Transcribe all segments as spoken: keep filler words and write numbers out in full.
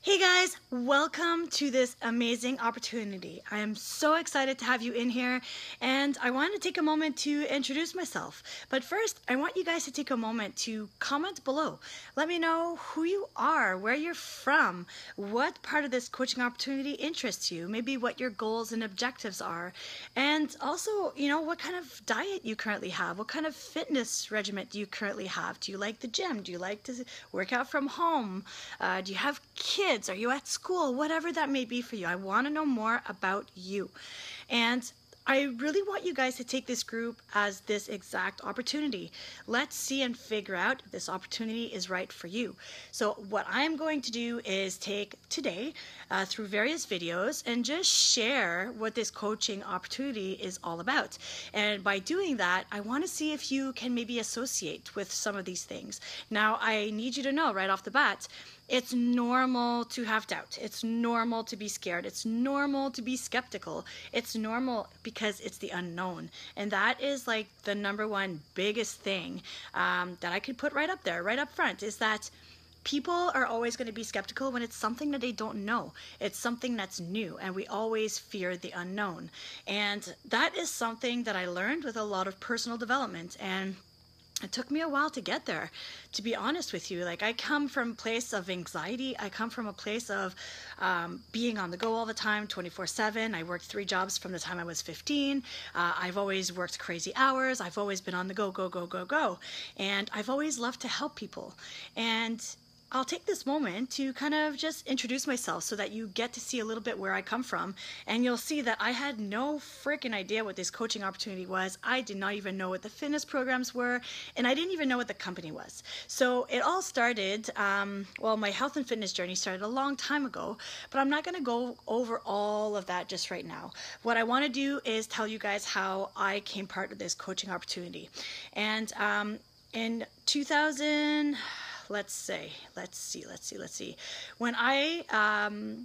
Hey guys, welcome to this amazing opportunity. I am so excited to have you in here, and I want to take a moment to introduce myself. But first, I want you guys to take a moment to comment below. Let me know who you are, where you're from, what part of this coaching opportunity interests you, maybe what your goals and objectives are, and also, you know, what kind of diet you currently have, what kind of fitness regimen do you currently have? Do you like the gym? Do you like to work out from home? Uh, do you have kids? Are you at school? Whatever that may be for you. I want to know more about you. And I really want you guys to take this group as this exact opportunity. Let's see and figure out if this opportunity is right for you. So what I'm going to do is take today uh, through various videos and just share what this coaching opportunity is all about. And by doing that, I want to see if you can maybe associate with some of these things. Now, I need you to know right off the bat, it's normal to have doubt. It's normal to be scared. It's normal to be skeptical. It's normal because it's the unknown. And that is like the number one biggest thing um, that I could put right up there, right up front, is that people are always going to be skeptical when it's something that they don't know. It's something that's new, and we always fear the unknown. And that is something that I learned with a lot of personal development. And it took me a while to get there, to be honest with you. Like, I come from a place of anxiety. I come from a place of um, being on the go all the time, twenty-four seven. I worked three jobs from the time I was fifteen. Uh, I've always worked crazy hours. I've always been on the go, go, go, go, go. And I've always loved to help people. And I'll take this moment to kind of just introduce myself so that you get to see a little bit where I come from, and you'll see that I had no freaking idea what this coaching opportunity was. I did not even know what the fitness programs were, and I didn't even know what the company was. So it all started, um, well, my health and fitness journey started a long time ago, but I'm not going to go over all of that just right now. What I want to do is tell you guys how I came part of this coaching opportunity. And um, in two thousand... Let's say, let's see, let's see, let's see. When I, um,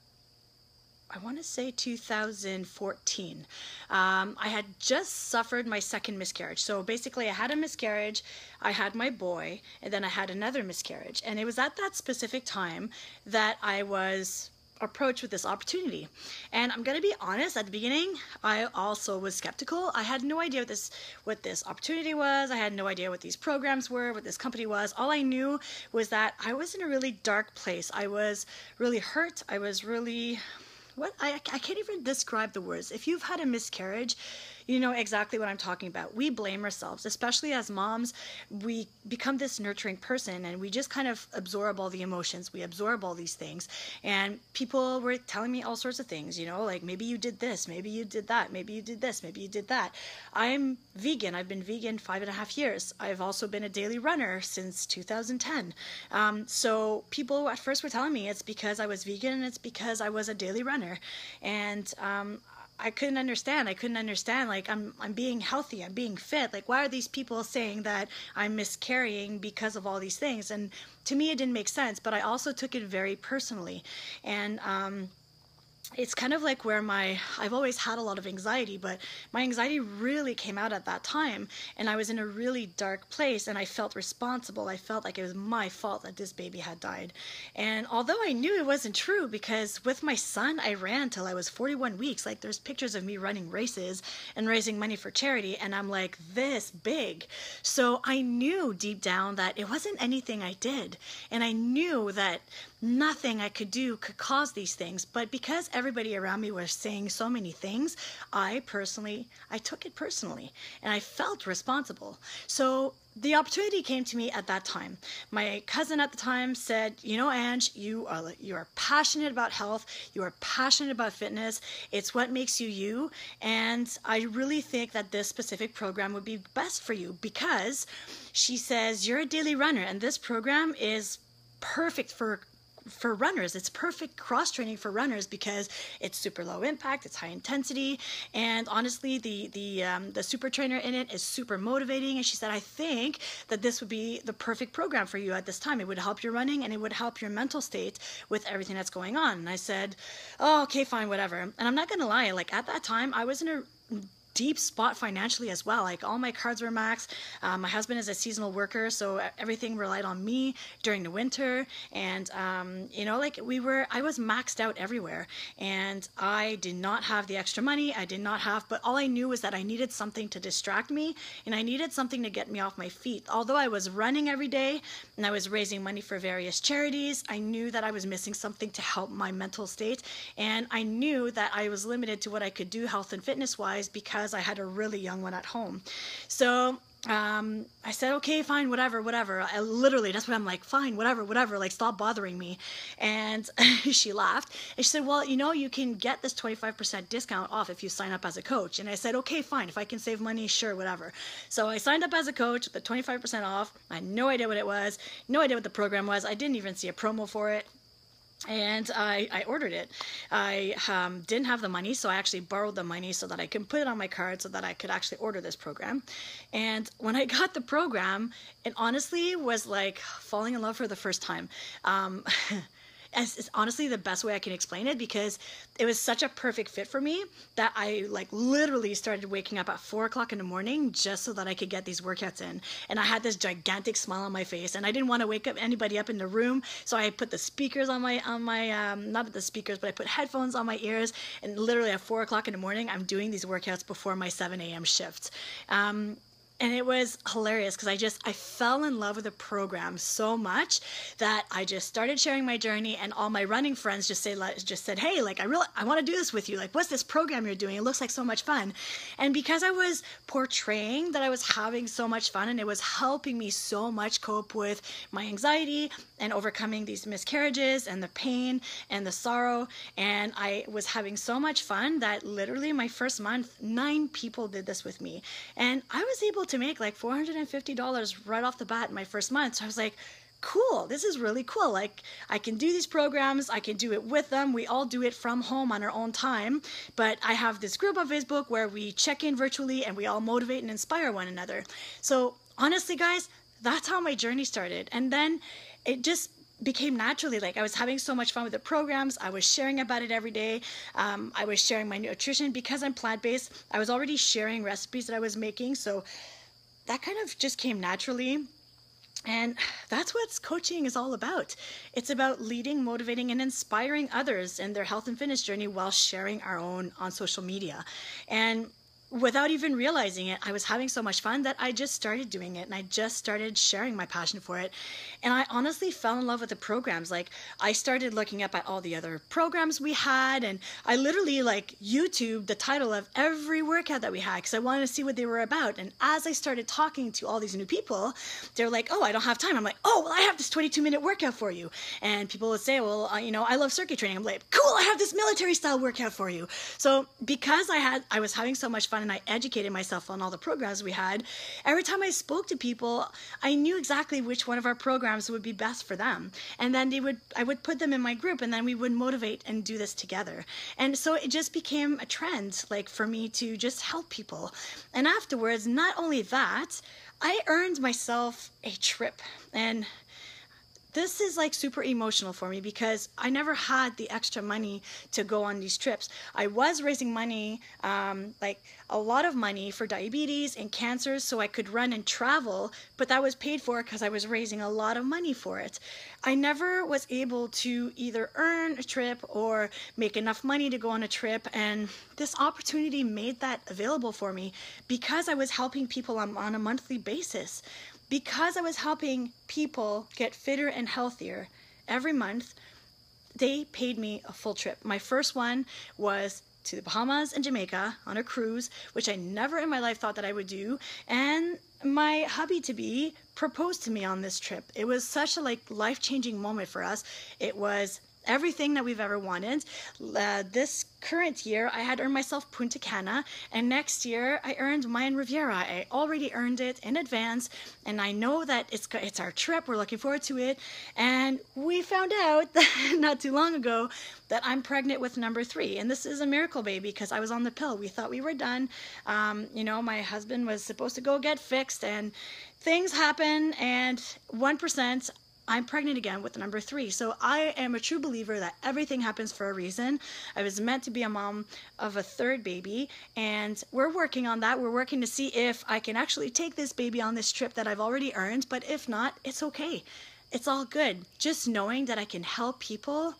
I want to say two thousand fourteen, um, I had just suffered my second miscarriage. So basically I had a miscarriage, I had my boy, and then I had another miscarriage. And it was at that specific time that I was approach with this opportunity. And I'm going to be honest, at the beginning I also was skeptical. I had no idea what this what this opportunity was. I had no idea what these programs were, what this company was. All I knew was that I was in a really dark place. I was really hurt. I was really what I, I can't even describe the words. If you've had a miscarriage, you know exactly what I'm talking about. We blame ourselves, especially as moms. We become this nurturing person, and we just kind of absorb all the emotions. We absorb all these things. And people were telling me all sorts of things, you know, like maybe you did this, maybe you did that, maybe you did this, maybe you did that. I'm vegan. I've been vegan five and a half years. I've also been a daily runner since two thousand ten. Um, so people at first were telling me it's because I was vegan and it's because I was a daily runner. And um, I couldn't understand. I couldn't understand. Like, I'm, I'm being healthy. I'm being fit. Like, why are these people saying that I'm miscarrying because of all these things? And to me, it didn't make sense. But I also took it very personally. And um, it's kind of like where my, I've always had a lot of anxiety, but my anxiety really came out at that time. And I was in a really dark place, and I felt responsible. I felt like it was my fault that this baby had died. And although I knew it wasn't true, because with my son, I ran till I was forty-one weeks. Like, there's pictures of me running races and raising money for charity, and I'm like this big. So I knew deep down that it wasn't anything I did. And I knew that nothing I could do could cause these things. But because everybody around me was saying so many things, I personally, I took it personally, and I felt responsible. So the opportunity came to me at that time. My cousin at the time said, you know, Ange, you are, you are passionate about health. You are passionate about fitness. It's what makes you you. And I really think that this specific program would be best for you, because she says, you're a daily runner, and this program is perfect for for runners. It's perfect cross-training for runners because it's super low impact, it's high intensity, and honestly, the the um, the super trainer in it is super motivating. And she said, I think that this would be the perfect program for you at this time. It would help your running, and it would help your mental state with everything that's going on. And I said, oh, okay, fine, whatever. And I'm not gonna lie, like, at that time, I was in a deep spot financially as well. Like all my cards were maxed. Um, my husband is a seasonal worker, so everything relied on me during the winter. And, um, you know, like we were, I was maxed out everywhere. And I did not have the extra money. I did not have, but all I knew was that I needed something to distract me, and I needed something to get me off my feet. Although I was running every day and I was raising money for various charities, I knew that I was missing something to help my mental state. And I knew that I was limited to what I could do health and fitness wise because I had a really young one at home. So um, I said, okay, fine, whatever, whatever. I literally, that's what I'm like, fine, whatever, whatever, like stop bothering me. And she laughed and she said, well, you know, you can get this twenty-five percent discount off if you sign up as a coach. And I said, okay, fine, if I can save money, sure, whatever. So I signed up as a coach with the twenty-five percent off. I had no idea what it was, no idea what the program was. I didn't even see a promo for it. And I, I ordered it. I um, didn't have the money, so I actually borrowed the money so that I could put it on my card so that I could actually order this program. And when I got the program, it honestly was like falling in love for the first time. Um, It's, it's honestly the best way I can explain it, because it was such a perfect fit for me that I like literally started waking up at four o'clock in the morning just so that I could get these workouts in. And I had this gigantic smile on my face, and I didn't want to wake up anybody up in the room. So I put the speakers on my, on my, um, not the speakers, but I put headphones on my ears, and literally at four o'clock in the morning, I'm doing these workouts before my seven A M shift. Um, And it was hilarious because I just, I fell in love with the program so much that I just started sharing my journey, and all my running friends just say, just said, hey, like, I really, I want to do this with you. Like, what's this program you're doing? It looks like so much fun. And because I was portraying that I was having so much fun, and it was helping me so much cope with my anxiety and overcoming these miscarriages and the pain and the sorrow. And I was having so much fun that literally my first month, nine people did this with me. And I was able to make like four hundred fifty dollars right off the bat in my first month. So I was like, cool, this is really cool. Like, I can do these programs, I can do it with them. We all do it from home on our own time. But I have this group on Facebook where we check in virtually and we all motivate and inspire one another. So honestly, guys, that's how my journey started. And then it just became naturally, like I was having so much fun with the programs. I was sharing about it every day. Um, I was sharing my nutrition because I'm plant-based. I was already sharing recipes that I was making. So that kind of just came naturally. And that's what coaching is all about. It's about leading, motivating, and inspiring others in their health and fitness journey while sharing our own on social media. And without even realizing it, I was having so much fun that I just started doing it, and I just started sharing my passion for it. And I honestly fell in love with the programs. Like, I started looking up at all the other programs we had, and I literally like YouTubed the title of every workout that we had because I wanted to see what they were about. And as I started talking to all these new people, they're like, oh, I don't have time. I'm like, oh, well, I have this twenty-two minute workout for you. And people would say, well, uh, you know, I love circuit training. I'm like, cool, I have this military style workout for you. So because I had, I was having so much fun and I educated myself on all the programs we had, every time I spoke to people, I knew exactly which one of our programs would be best for them. And then they would, I would put them in my group, and then we would motivate and do this together. And so it just became a trend, like for me to just help people. And afterwards, not only that, I earned myself a trip. And this is like super emotional for me because I never had the extra money to go on these trips. I was raising money, um, like a lot of money for diabetes and cancers so I could run and travel, but that was paid for because I was raising a lot of money for it. I never was able to either earn a trip or make enough money to go on a trip, and this opportunity made that available for me because I was helping people on, on a monthly basis. Because I was helping people get fitter and healthier every month, they paid me a full trip. My first one was to the Bahamas and Jamaica on a cruise, which I never in my life thought that I would do. And my hubby-to-be proposed to me on this trip. It was such a like life-changing moment for us. It was everything that we've ever wanted. Uh, this current year, I had earned myself Punta Cana, and next year I earned Mayan Riviera. I already earned it in advance, and I know that it's it's our trip. We're looking forward to it. And we found out that not too long ago that I'm pregnant with number three, and this is a miracle baby because I was on the pill. We thought we were done. Um, you know, my husband was supposed to go get fixed, and things happen, and one percent I'm pregnant again with number three. So I am a true believer that everything happens for a reason. I was meant to be a mom of a third baby, and we're working on that. We're working to see if I can actually take this baby on this trip that I've already earned, but if not, it's okay. It's all good. Just knowing that I can help people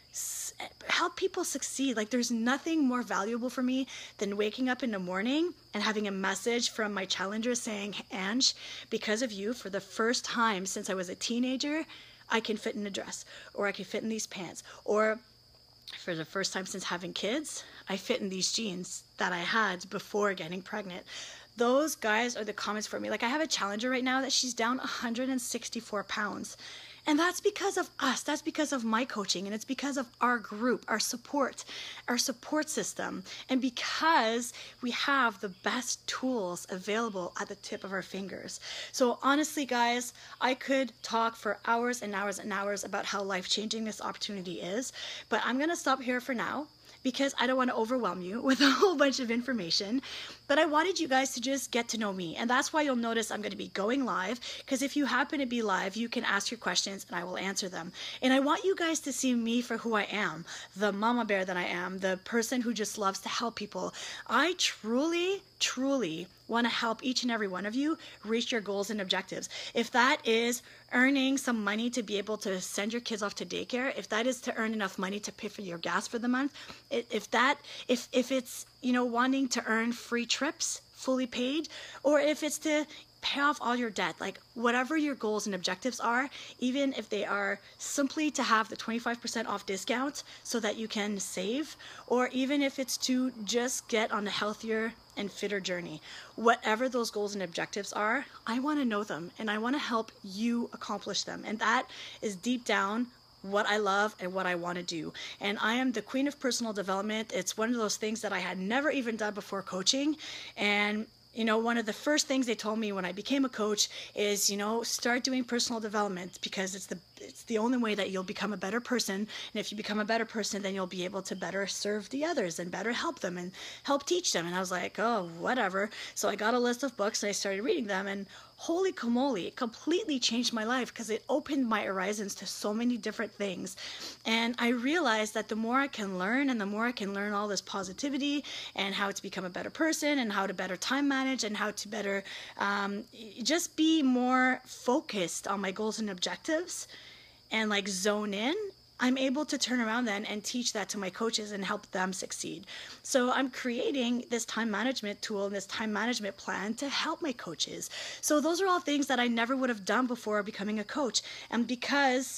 help people succeed. Like, there's nothing more valuable for me than waking up in the morning and having a message from my challenger saying, Ange, because of you, for the first time since I was a teenager, I can fit in a dress, or I can fit in these pants, or for the first time since having kids, I fit in these jeans that I had before getting pregnant. Those guys are the comments for me. Like, I have a challenger right now that she's down one hundred sixty-four pounds. And that's because of us. That's because of my coaching. And it's because of our group, our support, our support system. And because we have the best tools available at the tip of our fingers. So honestly, guys, I could talk for hours and hours and hours about how life-changing this opportunity is. But I'm going to stop here for now, because I don't want to overwhelm you with a whole bunch of information. But I wanted you guys to just get to know me. And that's why you'll notice I'm going to be going live, because if you happen to be live, you can ask your questions and I will answer them. And I want you guys to see me for who I am, the mama bear that I am, the person who just loves to help people. I truly, truly want to help each and every one of you reach your goals and objectives. If that is earning some money to be able to send your kids off to daycare, if that is to earn enough money to pay for your gas for the month, if that, if, if it's, you know, wanting to earn free trips fully paid, or if it's to pay off all your debt, like whatever your goals and objectives are, even if they are simply to have the twenty-five percent off discount so that you can save, or even if it's to just get on a healthier and fitter journey, whatever those goals and objectives are, I want to know them and I want to help you accomplish them. And that is deep down what I love and what I want to do. And I am the queen of personal development. It's one of those things that I had never even done before coaching. And you know, one of the first things they told me when I became a coach is, you know, start doing personal development, because it's the it's the only way that you'll become a better person. And if you become a better person, then you'll be able to better serve the others and better help them and help teach them. And I was like, oh, whatever. So I got a list of books and I started reading them, and holy camoli, it completely changed my life, because it opened my horizons to so many different things. And I realized that the more I can learn, and the more I can learn all this positivity and how to become a better person and how to better time manage and how to better um, just be more focused on my goals and objectives and like zone in, I'm able to turn around then and teach that to my coaches and help them succeed. So I'm creating this time management tool and this time management plan to help my coaches. So those are all things that I never would have done before becoming a coach. And because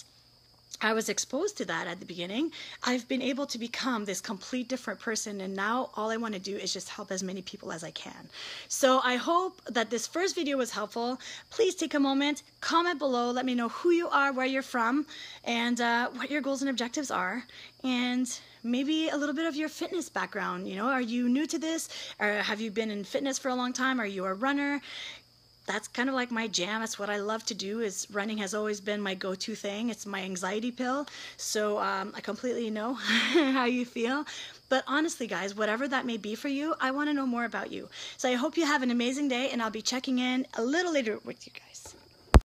I was exposed to that at the beginning, I've been able to become this complete different person, and now all I want to do is just help as many people as I can. So I hope that this first video was helpful. Please take a moment, comment below, let me know who you are, where you're from, and uh, what your goals and objectives are, and maybe a little bit of your fitness background. You know, are you new to this, or have you been in fitness for a long time? Are you a runner? That's kind of like my jam. That's what I love to do. Is running has always been my go-to thing. It's my anxiety pill. So um, I completely know how you feel. But honestly, guys, whatever that may be for you, I want to know more about you. So I hope you have an amazing day, and I'll be checking in a little later with you guys.